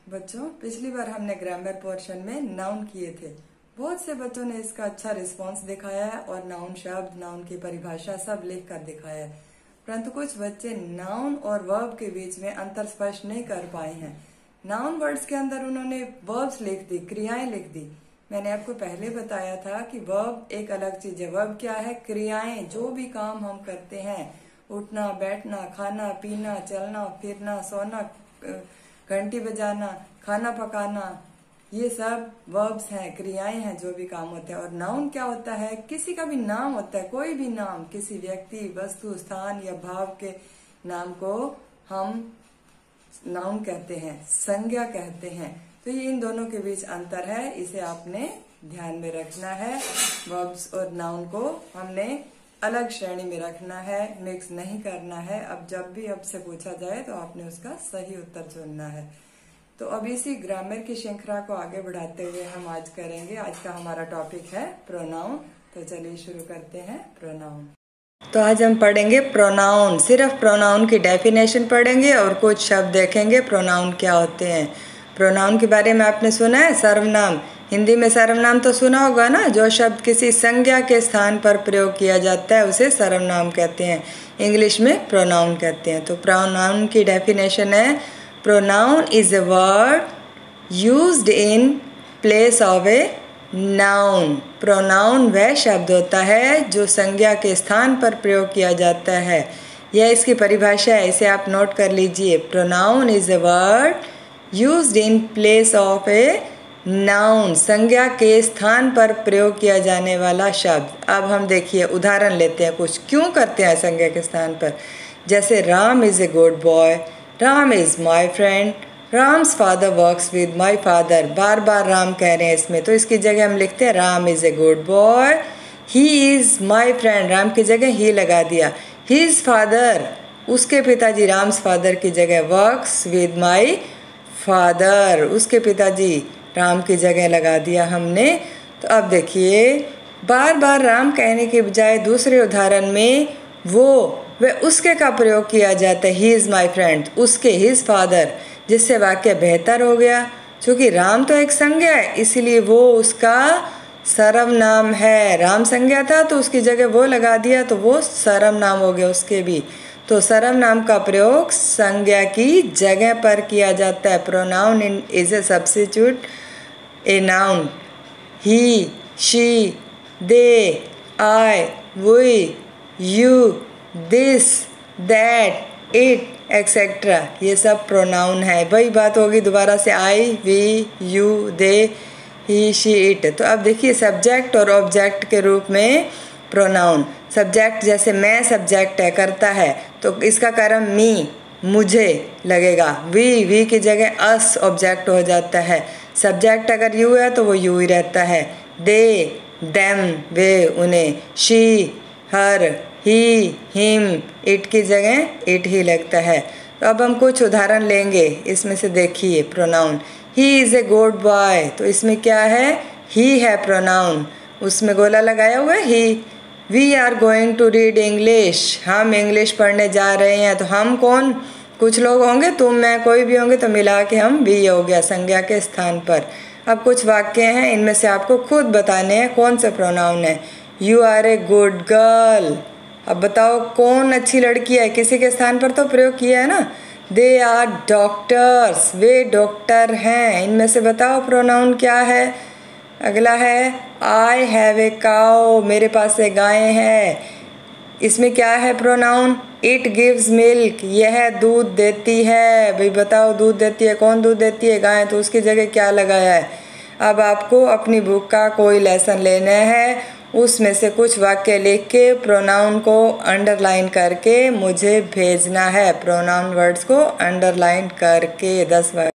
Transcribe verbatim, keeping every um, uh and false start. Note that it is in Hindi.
बच्चों, पिछली बार हमने ग्रामर पोर्शन में नाउन किए थे। बहुत से बच्चों ने इसका अच्छा रिस्पांस दिखाया है और नाउन शब्द, नाउन की परिभाषा सब लिख कर दिखाया है। परंतु कुछ बच्चे नाउन और वर्ब के बीच में अंतर स्पष्ट नहीं कर पाए हैं। नाउन वर्ड्स के अंदर उन्होंने वर्ब्स लिख दी, क्रियाएं लिख दी। मैंने आपको पहले बताया था कि वर्ब एक अलग चीज है। वर्ब क्या है? क्रियाएं, जो भी काम हम करते हैं, उठना, बैठना, खाना, पीना, चलना, फिरना, सोना, घंटी बजाना, खाना पकाना, ये सब वर्ब्स हैं, क्रियाएं हैं, जो भी काम होते हैं। और नाउन क्या होता है? किसी का भी नाम होता है, कोई भी नाम, किसी व्यक्ति, वस्तु, स्थान या भाव के नाम को हम नाउन कहते हैं, संज्ञा कहते हैं। तो ये इन दोनों के बीच अंतर है, इसे आपने ध्यान में रखना है। वर्ब्स और नाउन को हमने अलग श्रेणी में रखना है, मिक्स नहीं करना है। अब जब भी आपसे पूछा जाए तो आपने उसका सही उत्तर चुनना है। तो अब इसी ग्रामर की श्रृंखला को आगे बढ़ाते हुए हम आज करेंगे। आज का हमारा टॉपिक है प्रोनाउन। तो चलिए शुरू करते हैं प्रोनाउन। तो आज हम पढ़ेंगे प्रोनाउन। सिर्फ प्रोनाउन की डेफिनेशन पढ़ेंगे और कुछ शब्द देखेंगे प्रोनाउन क्या होते हैं। प्रोनाउन के बारे में आपने सुना है, सर्वनाम। हिंदी में सर्वनाम तो सुना होगा ना, जो शब्द किसी संज्ञा के स्थान पर प्रयोग किया जाता है उसे सर्वनाम कहते हैं। इंग्लिश में प्रोनाउन कहते हैं। तो प्रोनाउन की डेफिनेशन है, pronoun is a word used in place of a noun. Pronoun वह शब्द होता है जो संज्ञा के स्थान पर प्रयोग किया जाता है। यह इसकी परिभाषा है, इसे आप नोट कर लीजिए। Pronoun is a word used in place of a noun, संज्ञा के स्थान पर प्रयोग किया जाने वाला शब्द। अब हम देखिए उदाहरण लेते हैं कुछ, क्यों करते हैं संज्ञा के स्थान पर। जैसे Ram is a good boy, Ram is my friend, Ram's father works with my father. बार बार राम कह रहे हैं इसमें, तो इसकी जगह हम लिखते हैं Ram is a good boy, he is my friend, Ram की जगह ही लगा दिया। हिज फादर, उसके पिताजी, राम्स फादर की जगह वर्क्स विद माई फादर, उसके पिताजी, राम की जगह लगा दिया हमने। तो अब देखिए, बार बार राम कहने के बजाय दूसरे उदाहरण में वो व उसके का प्रयोग किया जाता है। ही इज़ माई फ्रेंड, उसके, हिज फादर, जिससे वाक्य बेहतर हो गया। क्योंकि राम तो एक संज्ञा है, इसलिए वो उसका सर्वनाम है। राम संज्ञा था तो उसकी जगह वो लगा दिया, तो वो सर्वनाम हो गया उसके भी। तो सर्वनाम का प्रयोग संज्ञा की जगह पर किया जाता है। Pronoun in is a substitute a noun. He, she, they, I, we, you, this, that, it etcetera, ये सब प्रोनाउन है। वही बात होगी दोबारा से, I, we, you, they, he, she, it. तो अब देखिए सब्जेक्ट और ऑब्जेक्ट के रूप में प्रोनाउन। सब्जेक्ट जैसे मैं सब्जेक्ट है, करता है, तो इसका कर्म मी, मुझे लगेगा। वी, वी की जगह अस ऑब्जेक्ट हो जाता है। सब्जेक्ट अगर यू है तो वो यू ही रहता है। दे, देम, वे, उन्हें। She, her, he, him, it की जगह इट ही लगता है। तो अब हम कुछ उदाहरण लेंगे, इसमें से देखिए pronoun. He is a good boy, तो इसमें क्या है? ही है प्रोनाउन, उसमें गोला लगाया हुआ है he. We are going to read English, हम इंग्लिश पढ़ने जा रहे हैं। तो हम कौन? कुछ लोग होंगे, तुम, मैं, कोई भी होंगे, तो मिला के हम वी हो गया संज्ञा के स्थान पर। अब कुछ वाक्य हैं, इनमें से आपको खुद बताने हैं कौन से प्रोनाउन है। You are a good girl, अब बताओ कौन अच्छी लड़की है? किसी के स्थान पर तो प्रयोग किया है ना। दे आर डॉक्टर्स, वे डॉक्टर हैं। इनमें से बताओ प्रोनाउन क्या है। अगला है आई हैव ए काउ, मेरे पास एक गाय है। इसमें क्या है प्रोनाउन? इट गिव्स मिल्क, यह दूध देती है। भाई बताओ दूध देती है, कौन दूध देती है? गाय। तो उसकी जगह क्या लगाया है? अब आपको अपनी बुक का कोई लेसन लेना है, उसमें से कुछ वाक्य लिख के प्रोनाउन को अंडरलाइन करके मुझे भेजना है। प्रोनाउन वर्ड्स को अंडरलाइन करके दस